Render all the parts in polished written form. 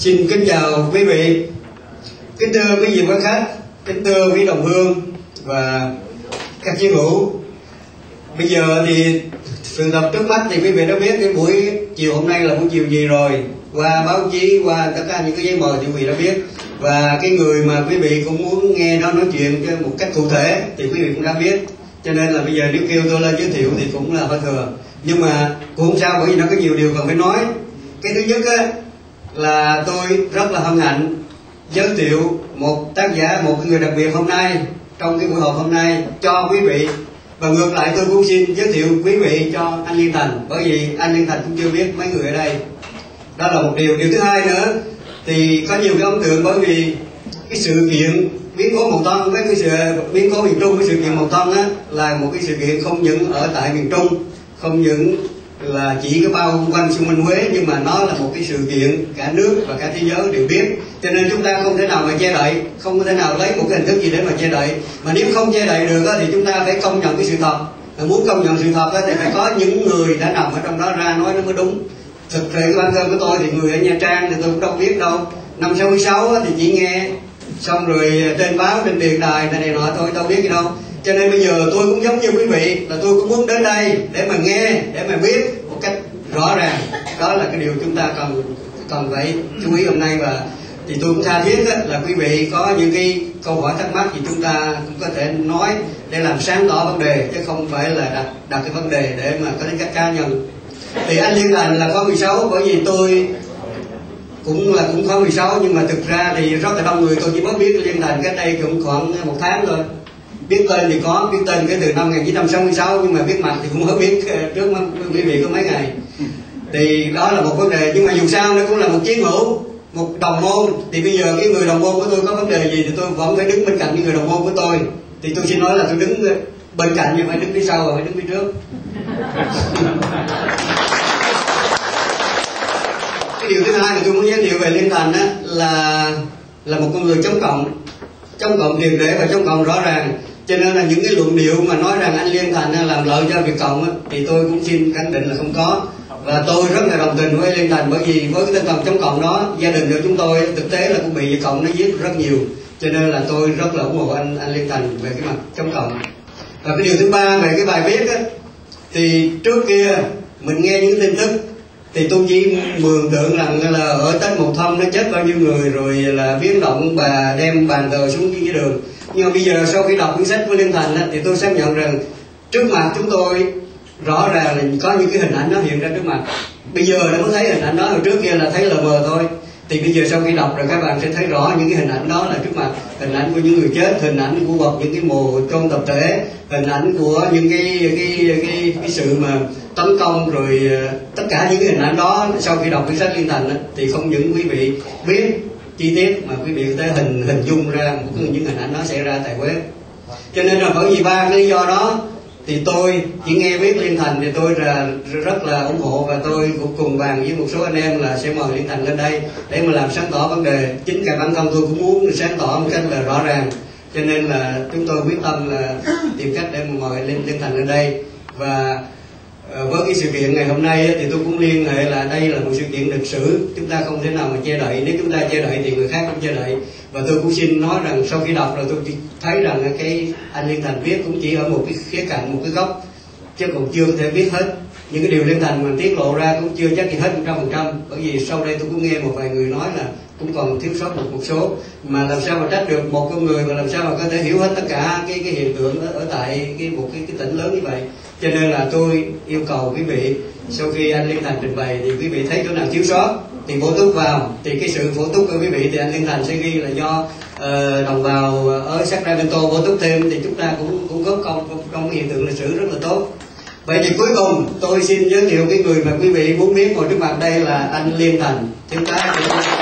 Xin kính chào quý vị, kính thưa quý vị quan khách, kính thưa quý đồng hương và các chiến hữu. Bây giờ thì sự tập trước mắt thì quý vị đã biết cái buổi chiều hôm nay là buổi chiều gì rồi. Qua báo chí, qua tất cả những cái giấy mời thì quý vị đã biết. Và cái người mà quý vị cũng muốn nghe nó nói chuyện một cách cụ thể thì quý vị cũng đã biết. Cho nên là bây giờ nếu kêu tôi lên giới thiệu thì cũng là hơi thừa. Nhưng mà cũng không sao, bởi vì nó có nhiều điều cần phải nói. Cái thứ nhất á, là tôi rất là hân hạnh giới thiệu một tác giả, một người đặc biệt hôm nay trong cái buổi họp hôm nay cho quý vị. Và ngược lại tôi cũng xin giới thiệu quý vị cho anh Liên Thành, bởi vì anh Liên Thành cũng chưa biết mấy người ở đây. Đó là một điều. Điều thứ hai nữa thì có nhiều cái ấn tượng, bởi vì cái sự kiện biến cố Mậu Thân với cái sự biến cố miền Trung, cái sự kiện Mậu Thân á, là một cái sự kiện không những ở tại miền Trung, không những là chỉ cái bao quanh xung quanh Huế, nhưng mà nó là một cái sự kiện cả nước và cả thế giới đều biết. Cho nên chúng ta không thể nào mà che đậy, không có thể nào lấy một cái hình thức gì để mà che đậy. Mà nếu không che đậy được thì chúng ta phải công nhận cái sự thật. Mà muốn công nhận sự thật thì phải có những người đã nằm ở trong đó ra nói nó mới đúng. Thực sự cái bản thân của tôi thì người ở Nha Trang thì tôi cũng đâu biết đâu. Năm 66 thì chỉ nghe, xong rồi trên báo, trên điện đài này nọ thôi, đâu biết gì đâu. Cho nên bây giờ tôi cũng giống như quý vị, là tôi cũng muốn đến đây để mà nghe, để mà biết một cách rõ ràng. Đó là cái điều chúng ta cần phải chú ý hôm nay. Và thì tôi cũng tha thiết là quý vị có những cái câu hỏi thắc mắc thì chúng ta cũng có thể nói để làm sáng tỏ vấn đề, chứ không phải là đặt cái vấn đề để mà có đến các cá nhân. Thì anh Liên Thành là khóa 16, bởi vì tôi cũng khóa 16, nhưng mà thực ra thì rất là đông người. Tôi chỉ mới biết Liên Thành cách đây cũng khoảng 1 tháng thôi. Biết tên thì có, biết tên cái từ năm 1966, nhưng mà biết mặt thì cũng mới biết trước quý vị có mấy ngày. Thì đó là một vấn đề, nhưng mà dù sao nó cũng là một chiến hữu, một đồng môn. Thì bây giờ cái người đồng môn của tôi có vấn đề gì thì tôi vẫn phải đứng bên cạnh những người đồng môn của tôi. Thì tôi xin nói là tôi đứng bên cạnh, nhưng phải đứng phía sau và phải đứng phía trước. Cái điều thứ hai mà tôi muốn giới thiệu về Liên Thành á, là một con người chống cộng triệt để và chống cộng rõ ràng. Cho nên là những cái luận điệu mà nói rằng anh Liên Thành làm lợi cho Việt Cộng á, thì tôi cũng xin khẳng định là không có. Và tôi rất là đồng tình với Liên Thành, bởi vì với cái tinh thần chống cộng đó, gia đình của chúng tôi thực tế là cũng bị Việt Cộng nó giết rất nhiều. Cho nên là tôi rất là ủng hộ anh Liên Thành về cái mặt chống cộng. Và cái điều thứ ba về cái bài viết á, thì trước kia mình nghe những tin tức thì tôi chỉ mường tượng rằng là ở Tết Mậu Thân nó chết bao nhiêu người, rồi là biến động và đem bàn cờ xuống dưới đường. Nhưng mà bây giờ sau khi đọc cuốn sách của Liên Thành thì tôi xác nhận rằng trước mặt chúng tôi rõ ràng là có những cái hình ảnh nó hiện ra trước mặt. Bây giờ đã mới thấy hình ảnh đó, hồi trước kia là thấy lờ mờ thôi. Thì bây giờ sau khi đọc rồi các bạn sẽ thấy rõ những cái hình ảnh đó là trước mặt. Hình ảnh của những người chết, hình ảnh của vật, những cái mồ chôn tập thể, hình ảnh của những cái sự mà tấn công, rồi tất cả những cái hình ảnh đó sau khi đọc cuốn sách Liên Thành thì không những quý vị biết chi tiết mà quý vị có thể hình dung ra những hình ảnh đó xảy ra tại Huế. Cho nên là bởi vì ba cái lý do đó thì tôi chỉ nghe biết Liên Thành thì tôi rất là ủng hộ, và tôi cũng cùng bàn với một số anh em là sẽ mời Liên Thành lên đây để mà làm sáng tỏ vấn đề. Chính cả bản thân tôi cũng muốn sáng tỏ một cách là rõ ràng, cho nên là chúng tôi quyết tâm là tìm cách để mà mời Liên Thành lên đây. Và với cái sự kiện ngày hôm nay thì tôi cũng liên hệ là đây là một sự kiện lịch sử, chúng ta không thể nào mà che đậy. Nếu chúng ta che đậy thì người khác cũng che đậy. Và tôi cũng xin nói rằng sau khi đọc rồi tôi thấy rằng cái anh Liên Thành viết cũng chỉ ở một cái khía cạnh, một cái góc, chứ còn chưa có thể biết hết. Những cái điều Liên Thành mà tiết lộ ra cũng chưa chắc gì hết 100%. Bởi vì sau đây tôi cũng nghe một vài người nói là cũng còn thiếu sót một số. Mà làm sao mà trách được một con người, mà làm sao mà có thể hiểu hết tất cả cái hiện tượng ở tại một cái tỉnh lớn như vậy. Cho nên là tôi yêu cầu quý vị, sau khi anh Liên Thành trình bày thì quý vị thấy chỗ nào thiếu sót thì bổ túc vào. Thì cái sự bổ túc của quý vị thì anh Liên Thành sẽ ghi là do đồng bào ở Sacramento bổ túc thêm, thì chúng ta cũng góp công trong cái hiện tượng lịch sử rất là tốt. Vậy thì cuối cùng tôi xin giới thiệu cái người mà quý vị muốn biết ngồi trước mặt đây là anh Liên Thành, thiếu tá.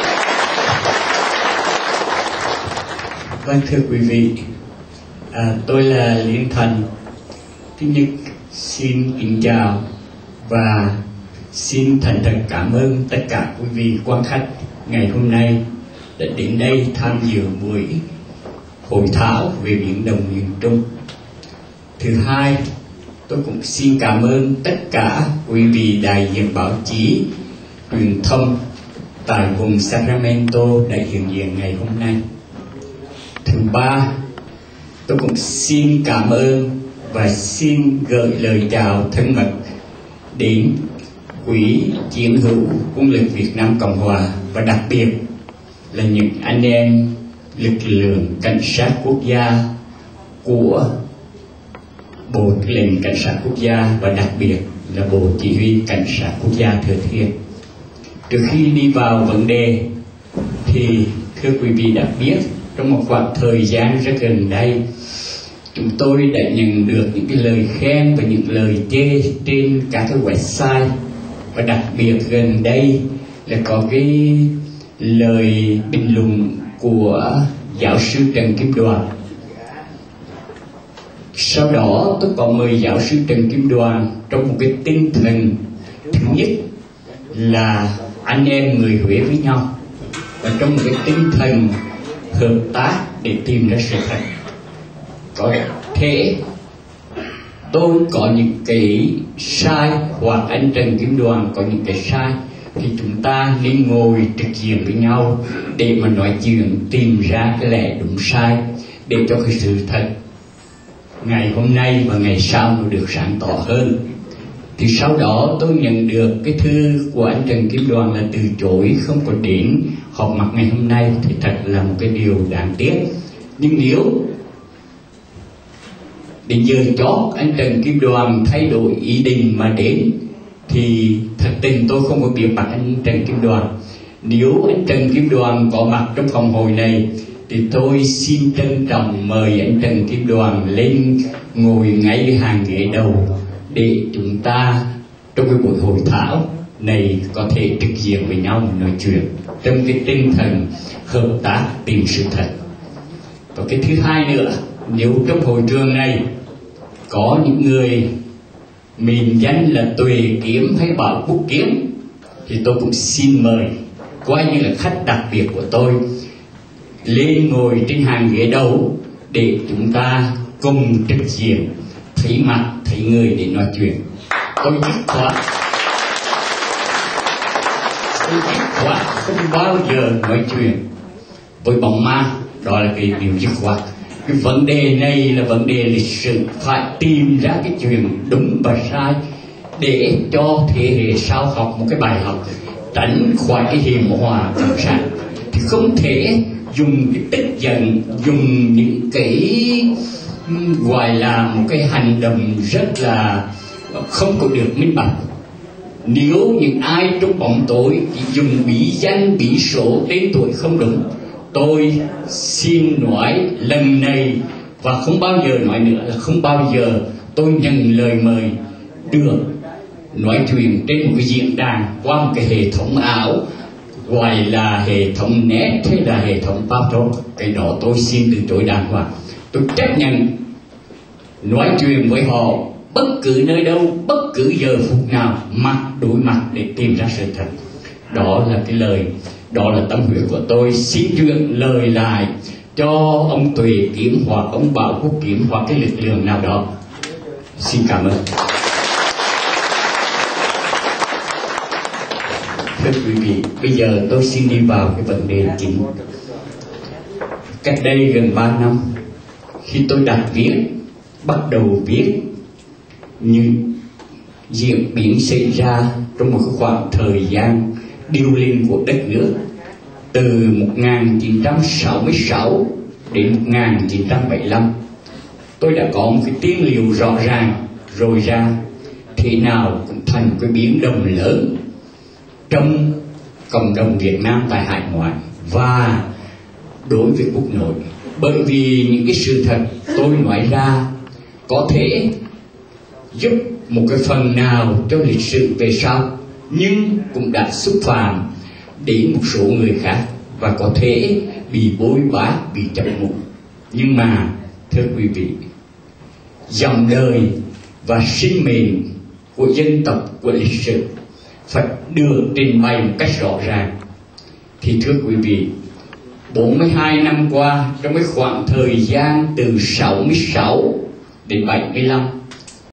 Vâng, thưa quý vị, tôi là Liên Thành. Thứ nhất, xin kính chào và xin thành thật cảm ơn tất cả quý vị quan khách ngày hôm nay đã đến đây tham dự buổi hội thảo về Biển Đông miền Trung. Thứ hai, tôi cũng xin cảm ơn tất cả quý vị đại diện báo chí, truyền thông, tại vùng Sacramento đã hiện diện ngày hôm nay. Thứ ba, tôi cũng xin cảm ơn và xin gửi lời chào thân mật đến Quỹ Chiến hữu Quân lực Việt Nam Cộng Hòa, và đặc biệt là những anh em lực lượng cảnh sát quốc gia của Bộ Tư lệnh Cảnh sát Quốc gia, và đặc biệt là Bộ Chỉ huy Cảnh sát Quốc gia Thừa Thiên. Trước khi đi vào vấn đề thì thưa quý vị đã biết, trong một khoảng thời gian rất gần đây, chúng tôi đã nhận được những cái lời khen và những lời chê trên các cái website, và đặc biệt gần đây là có cái lời bình luận của giáo sư Trần Kim Đoàn. Sau đó tôi có mời giáo sư Trần Kim Đoàn trong một cái tinh thần thứ nhất là anh em người Huế với nhau, và trong một cái tinh thần hợp tác để tìm ra sự thật. Có thể tôi có những cái sai, hoặc anh Trần Kim Đoàn có những cái sai, thì chúng ta nên ngồi trực diện với nhau để mà nói chuyện, tìm ra cái lẽ đúng sai, để cho cái sự thật ngày hôm nay và ngày sau nó được sáng tỏ hơn. Thì sau đó tôi nhận được cái thư của anh Trần Kim Đoàn là từ chối không có đến họp mặt ngày hôm nay, thì thật là một cái điều đáng tiếc. Nhưng nếu đến giờ chót anh Trần Kim Đoàn thay đổi ý định mà đến, thì thật tình tôi không có biện bạch anh Trần Kim Đoàn. Nếu anh Trần Kim Đoàn có mặt trong phòng hội này, thì tôi xin trân trọng mời anh Trần Kim Đoàn lên ngồi ngay hàng ghế đầu, để chúng ta trong cái buổi hội thảo này có thể trực diện với nhau nói chuyện trong cái tinh thần hợp tác tìm sự thật. Và cái thứ hai nữa, nếu trong hội trường này có những người mệnh danh là Tuệ Kiếm hay Bảo Quốc Kiếm, thì tôi cũng xin mời, coi như là khách đặc biệt của tôi, lên ngồi trên hàng ghế đầu để chúng ta cùng trực diện, thấy mặt thấy người để nói chuyện. Tôi dứt khoát không bao giờ nói chuyện với bóng ma, đó là cái điều dứt khoát. Cái vấn đề này là vấn đề lịch sử, phải tìm ra cái chuyện đúng và sai để cho thế hệ sau học một cái bài học, tránh khỏi cái hiểm họa cộng sản. Thì không thể dùng cái tức giận, dùng những cái gọi là một cái hành động rất là không có được minh bạch. Nếu những ai trong bóng tối chỉ dùng bí danh, bí số, tên tuổi không đúng, tôi xin nói lần này và không bao giờ nói nữa là không bao giờ tôi nhận lời mời được nói chuyện trên một cái diễn đàn qua một cái hệ thống ảo, gọi là hệ thống net hay là hệ thống Patreon. Cái đó tôi xin từ chối đàng hoàng. Tôi chấp nhận nói chuyện với họ bất cứ nơi đâu, bất cứ giờ phút nào, mặt đối mặt để tìm ra sự thật. Đó là cái lời, đó là tâm huyết của tôi. Xin truyền lời lại cho ông Tuệ Kiếm hoặc ông Bảo Quốc Kiếm hoặc cái lực lượng nào đó. Xin cảm ơn. Thưa quý vị, bây giờ tôi xin đi vào cái vấn đề chính. Cách đây gần 3 năm, khi tôi đặt viết, bắt đầu viết những diễn biến xảy ra trong một khoảng thời gian điêu linh của đất nước từ 1966 đến 1975. Tôi đã có một cái tiên liệu rõ ràng rồi ra, thế nào cũng thành cái biến động lớn trong cộng đồng Việt Nam tại hải ngoại và đối với quốc nội. Bởi vì những cái sự thật tôi nói ra có thể giúp một cái phần nào cho lịch sử về sau, nhưng cũng đã xúc phạm đến một số người khác và có thể bị bôi bác, bị chậm mục. Nhưng mà thưa quý vị, dòng đời và sinh mệnh của dân tộc, của lịch sử phải được trình bày một cách rõ ràng. Thì thưa quý vị, 42 năm qua, trong cái khoảng thời gian từ 66 đến 75,